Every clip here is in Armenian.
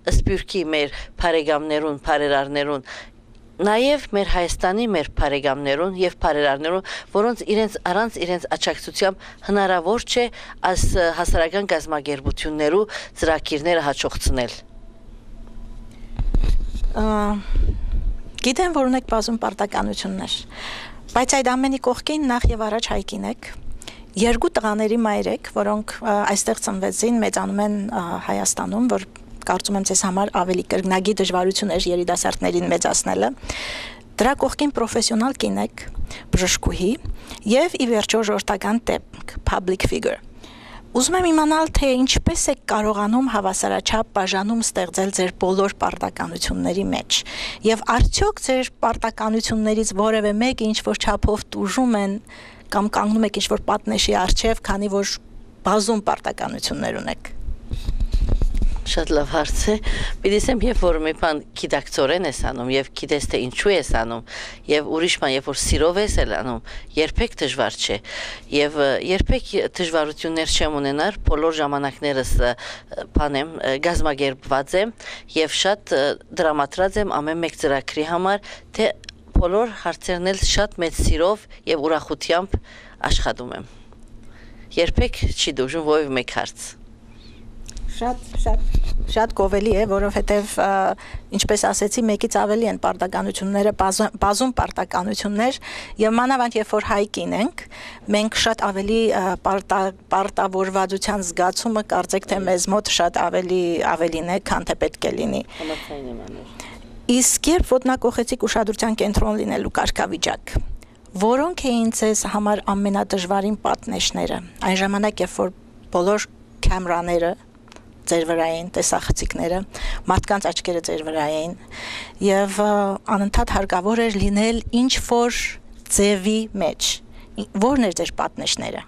սպյուրքի մեր բարեկամներուն, բարերարներուն, նաև մեր Հայաստանի մեր բարեկամներուն եւ բարերարներուն, որոնց առանց իրենց աջակցությամբ հնարավոր չէ այս հասարակական գազագերբություններու ծրագիրները հաջողցնել։ Գիտեմ, որ ունեք բազում պարտականություններ, բայց այդ ամենի կողքին նախ եւ առաջ հայկին եք, երկու տղաների մայր եք, որոնք այստեղ ծնվեցին, մեծանում են Հայաստանում, որ կարծում եմ ձեզ համար ավելի կրկնագի դժվարություն էր երիտասարդներին մեծացնելը։ Դրա կողքին պրոֆեսիոնալ կին եք, բժշկուհի եւ ի վերջո ժողովրդական դեպք, public figure։ Ուզում եմ իմանալ, թե ինչպես եք կարողանում հավասարաչափ բաժանում ստեղծել ձեր բոլոր պարտականությունների մեջ եւ արդյոք ձեր պարտականություններից որևէ մեկը ինչ որ չափով տուժում են կամ կանգնում եք ինչ որ պատնեշի առջև, քանի որ բազում պարտականություններ ունեք։ Շատ լավ հարց է։ Պիտի երբ որ մի բան գիտակցորեն ես անում եւ գիտես թե ինչու ես անում եւ ուրիշ բան երբ որ սիրով ես անում, երբեք դժվար չէ։ Եվ երբեք դժվարություններ չեմ ունենար, բոլոր ժամանակներս բանեմ գազագերբված եմ եւ շատ դրամատրած եմ ամեն մեկ ծրագրի համար, թե բոլոր հարցերն էլ շատ մեծ սիրով եւ ուրախությամբ աշխատում եմ։ Երբեք չի դժում որևէ մեկ հարց։ Շատ գովելի է, որովհետև ինչպես ասեցի, մեկից ավելի են պարտականությունները, բազում պարտականություններ եւ մանավանդ երբ որ հայկին ենք, մենք շատ ավելի պարտավորվածության զգացումը կարծեք թե մեզ մոտ շատ ավելին է, քան թե պետք է լինի։ Իսկ երբ ոտնակոխեցիք ուշադրության կենտրոն լինելու կարգավիճակ, որոնք էին ձեզ համար ամենադժվարին պատնեշները, այն ժամանակ երբ որ բոլոր կամերաները ձեր վրա էին, տեսախցիկները, մարդկանց աչքերը ձեր վրա էին եւ անընդհատ հարկավոր էր լինել ինչ որ ձևի մեջ։ Որն էր ձեր պատնեշները։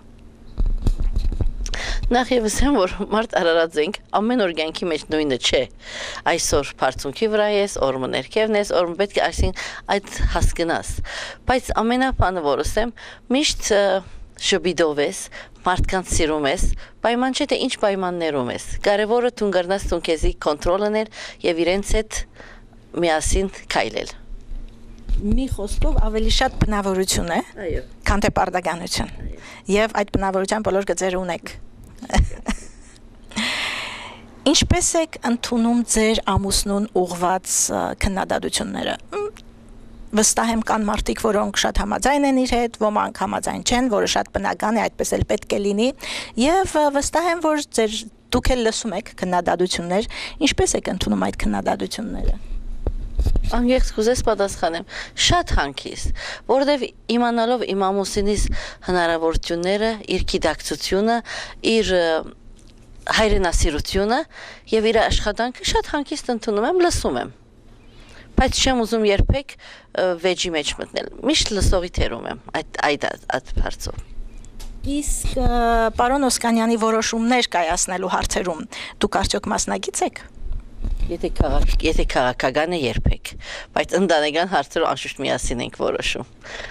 Նախ եւս եմ որ մարդ արարած ենք, ամեն օր կյանքի մեջ նույնը չէ։ Այսօր բարձունքի վրա ես, օրը ներքևն ես, օրը պետք է այսին այդ հասկնաս։ Բայց ամենաբանը որս եմ, միշտ շբիդով ես, մարդկանց սիրում ես, պայման չէ թե ինչ պայմաններում ես։ Կարևորը դու կգրնաս դու քեզի կոնտրոլ անել եւ իրենց հետ միասին քայլել։ Մի խոսքով ավելի շատ բնավորություն է, քան թե պարտականություն։ Եվ այդ բնավորության բոլոր գծերը ունեք։ Ինչպես եք ընդունում ձեր ամուսնուն ուղված քննադատությունները։ Վստահ եմ կան մարդիկ, որոնք շատ համաձայն են իր հետ, ոմանք համաձայն չեն, որը շատ բնական է, այդպես էլ պետք է լինի, եւ վստահ եմ, որ դուք էլ լսում եք քննադատություններ, ինչպես եք ընդունում այդ քննադատությունները։ Անգեքս կուզես պատասխանեմ, շատ հանգիստ, որովհետև իմանալով իմ ամուսինիս հնարավորությունները, իր գիտակցությունը, իր հայրենասիրությունը եւ իր աշխատանքը շատ հանգիստ ընդունում եմ, լսում եմ։ Բայց չեմ ուզում երբեք վեճի մեջ մտնել, միշտ լսողի թերում եմ այդ հարցով։ Իսկ պարոն Օսկանյանի որոշումներ կայացնելու հարցերում դուք արդյոք մասնագից եք։ Եթե քաղաքական է երբեք, բայց ընտանեկան հարցերով անշուշտ միասին ենք որոշում։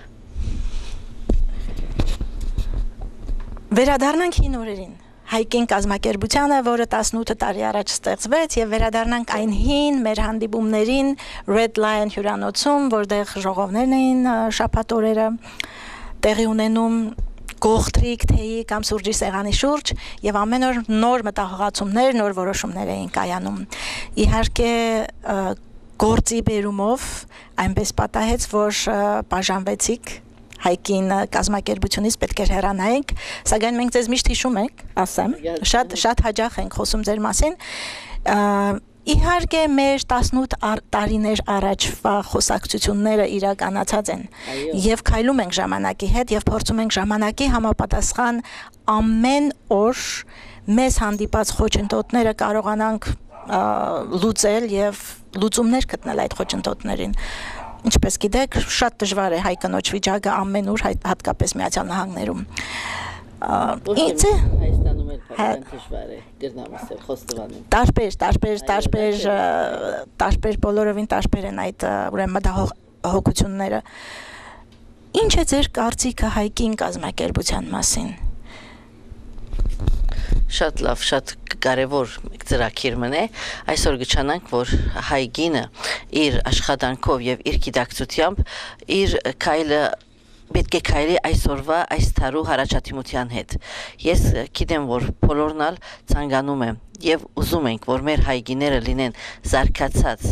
Վերադառնանք հին օրերին։ Հայկին կազմակերպությանը, որը 18 տարի առաջ ստեղծվեց եւ վերադառնանք այն հին մեր հանդիպումներին Red Lion հյուրանոցում, որտեղ ժողովներն էին շաբաթ օրերը տեղի ունենում գողտրիկ, թեյի կամ սուրճի սեղանի շուրջ եւ ամեն օր նոր մտահղացումներ, նոր որոշումներ էին կայանում։ Իհարկե գործի բերումով այնպես պատահեց, որ բաժանվեցիք հայկին կազմակերպությունից պետք էր հեռանայինք, սակայն մենք ձեզ միշտ հիշում ենք, ասեմ, շատ հաճախ ենք խոսում ձեր մասին։ Իհարկե մեր 18 տարիներ առաջվա խոսակցությունները իրականացած են եւ քայլում ենք ժամանակի հետ եւ փորձում ենք ժամանակի համապատասխան ամեն օր մեզ հանդիպած խոչընդոտները կարողանանք լուծել եւ լուծումներ գտնել այդ խոչընդոտներին։ Ինչպես գիտեք, շատ դժվար է հայ կնոջ վիճակը ամեն օր հատկապես Միացյալ Նահանգներում։ Հայաստանում էլ բավական դժվար է, գրնամասեր, խոստովանում։ Տարբեր բոլորովին տարբեր են այդ ուրեմն մտահոգությունները։ Ինչ է ձեր կարծիքը հայկին կազմակերպության մասին։ Շատ լավ, շատ կարևոր ծրագիր մնե, այսօր գճանանք, որ հայ գինը իր աշխատանքով եւ իր գիտակցությամբ իր քայլը պետք է քայլի այսօրվա այս տարու հարաճատիմության հետ։ Ես գիտեմ, որ բոլորն ալ ցանկանում են եւ ուզում ենք, որ մեր հայ գիները լինեն զարգացած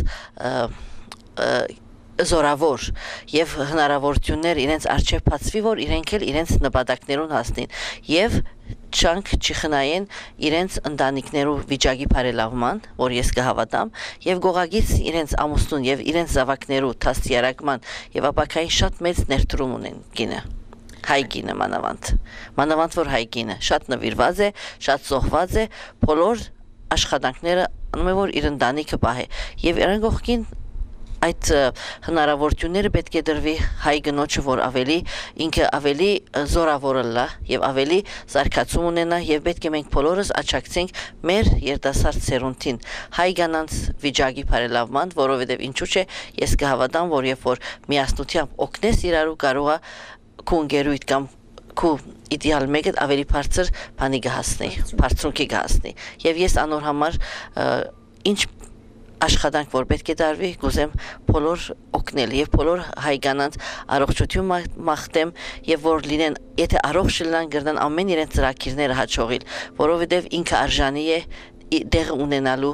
զորավոր եւ հնարավորություններ իրենց արժեվ բացվի, որ իրենք էլ իրենց նպատակներուն հասնին եւ չանք չխնայեն իրենց ընտանիքներու վիճակի բարելավման, որ ես կհավատամ, եւ գողագից իրենց ամուսնուն եւ իրենց զավակներու դաստիարակման եւ ապակային շատ մեծ ներդրում ունեն գինը։ Հայ գինը մանավանդ որ հայ գինը շատ նվիրված է, շատ զոհված է, բոլոր աշխատանքները անում է, որ իր ընտանիքը պահե եւ իրեն գողքին այդ հնարավորությունները պետք է դրվի հայ գնոջը, որ ինքը ավելի զորավոր լա եւ ավելի զարգացում ունենա եւ պետք է մենք բոլորս աչակցենք մեր երիտասարդ սերունդին հայ կանանց վիճակի բարելավման, որովհետեւ ինչու՞ չէ ես կհավատամ, որ երբ որ միասնությամբ օգնես իրարու կարողա քու ընկերույթ կամ քու իդեալ մեկը ավելի բարձր բանի կհասնի, բարձրունքի կհասնի եւ ես անոր համար ինչ աշխատանք, որ պետք է դարվի, գուզեմ բոլոր օգնել եւ բոլոր հայ կանանց առողջություն մաղթեմ եւ որ լինեն, եթե առողջ լինեն, գրնան ամեն իրենց ծրագիրները հաջողիլ, որովհետեւ ինքը արժանի է դեղ ունենալու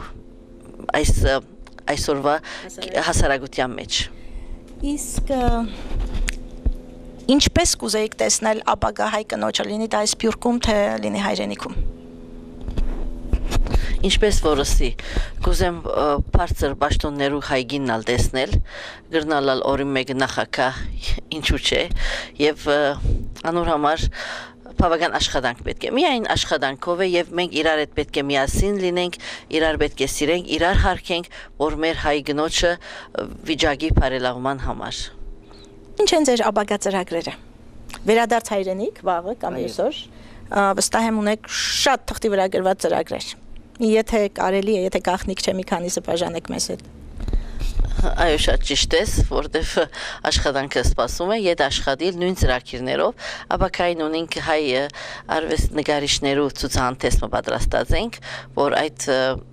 այսօրվա հասարակության մեջ։ Իսկ ինչպես կուզեիք տեսնել ապագա հայ կնոջը, լինի դա Սփյուռքում, թե լինի հայրենիքում։ Ինչպես որսի, կուզեմ բարձր պաշտոններու հայ գիննալ տեսնել, գրնալալ օրին մեկ նախակա, ինչու չէ, եւ անոր համար բավական աշխատանք պետք է։ Միայն աշխատանքով է եւ մենք իրար հետ պետք է միասին լինենք, իրար պետք է սիրենք, իրար հարգենք, որ մեր հայ գնոջը վիճակի բարելավման համար։ Ինչ են ձեր ապագա ծրագրերը։ Վերադարձ հայրենիք, վաղը կամ այսօր, վստահ եմ ունեք շատ թղթի վրա գրված ծրագրեր։ Եթե կարելի է, եթե գաղտնիք չէ, մի քանիսը բաժանեք մեզ հետ։ Այո, շատ ճիշտ ես, որտեվ աշխատանքը սպասում է, ետ աշխատիլ նույն ծրագիրներով, ապակային ունենք հայ արվեստ նկարիչներու ցուցահանդեսը պատրաստած ենք, որ այդ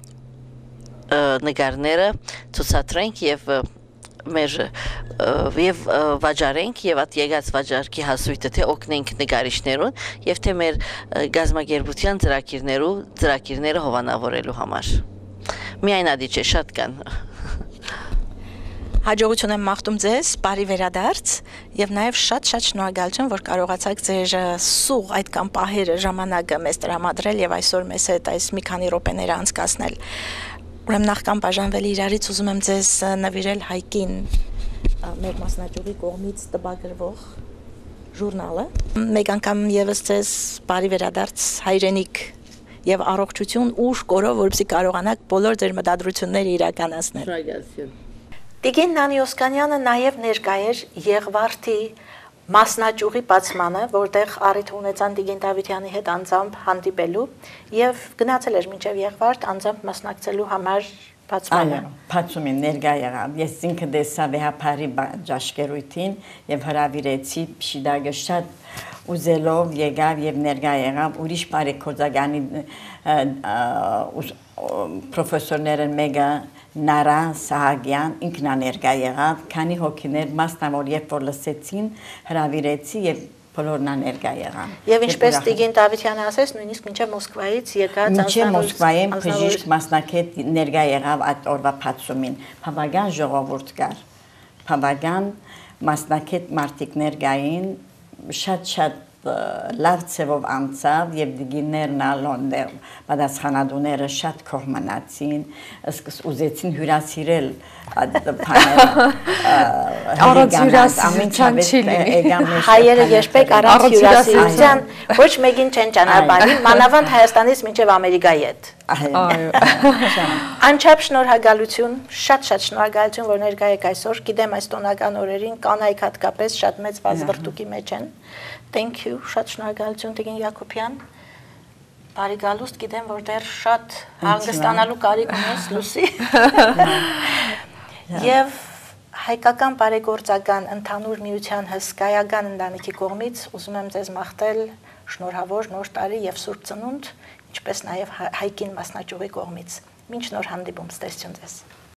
նկարները ցուցադրենք եւ մեր եւ վաճառենք եւ այդ եկած վաճառքի հասույթը թե օգնենք նկարիչներուն եւ թե մեր գազագերբության ծրագիրները հովանավորելու համար։ Միայն ադի չէ, շատ կան։ Հաջողություն եմ մաղթում ձեզ, բարի վերադարձ եւ նաեւ շատ շնորհակալություն, որ կարողացաք ձեր սուղ այդքան պահերը ժամանակը մեզ տրամադրել եւ այսօր մեզ հետ այս մի քանի րոպեները անցկացնել։ Ուրեմն նախքան բաժանվելի իրարից ուզում եմ ձեզ նվիրել հայկին մեր մասնաճյուղի կողմից տպագրվող ժուրնալը։ Մեկ անգամ եւս ձեզ բարի վերադարձ հայրենիք եւ առողջություն ուժ կորով, որպեսզի կարողանաք բոլոր ձեր մտադրությունները իրականացնել։ Շնորհակալություն։ Տիկին Նանի Օսկանյանը նաեւ ներկա էր Եղվարդի մասնաճյուղի բացմանը, որտեղ առիթ ունեցան Տիգին Դավիթյանի հետ անձամբ հանդիպելու եւ գնացել էր մինչեւ Եղվարդ անձամբ մասնակցելու համար բացմանը։ Այո, բացումին ներկա եղավ։ Ես ինքը տեսա վեհապարի ճաշկերույթին եւ հրավիրեցի Շիդագը շատ ուզելով եկավ եւ ներկա եղավ ուրիշ բարեգործականի պրոֆեսորները մեգա Նարա Սահագյան ինքնաներկա եղավ, քանի հոգիներ մասնավոր երբ որ լսեցին, հրավիրեցի եւ բոլորն ներկա եղան։ Եվ ինչպես Տիգին Դավիթյանը ասեց, նույնիսկ մինչև Մոսկվայից եկած մինչև Մոսկվայում բժիշկ մասնակետ ներկա եղավ այդ օրվա բացումին։ Բավական ժողովուրդ կար։ Բավական մասնակետ մարդիկ ներկային, շատ լավ ցևով անցավ եւ դիգիներն ալոնդեր պատասխանատուները շատ կողմնացին ուզեցին հյուրասիրել բաները առանց հյուրասիրության չի լինի հայերը երբեք առանց հյուրասիրության ոչ մեկին չեն ճանաչի մանավանդ Հայաստանից մինչև Ամերիկայի հետ անչափ շնորհակալություն շատ շնորհակալություն որ ներկա եք այսօր գիտեմ այս տոնական օրերին կանայք հատկապես շատ մեծ վազվռտուքի մեջ են Thank you, շատ շնորհակալություն Տիգին Յակոբյան։ Բարի գալուստ գիտեմ, որ դեռ շատ հանգստանալու կարիք ունես Լուսի։ Եվ հայկական բարեգործական ընդհանուր միության հսկայական ընտանիքի կողմից ուզում եմ ձեզ մաղթել շնորհավոր նոր տարի եւ սուրբ ծնունդ, ինչպես նաև Հայկին մասնաճյուղի կողմից։ Մինչ նոր հանդիպում, ստեսյուն ձեզ։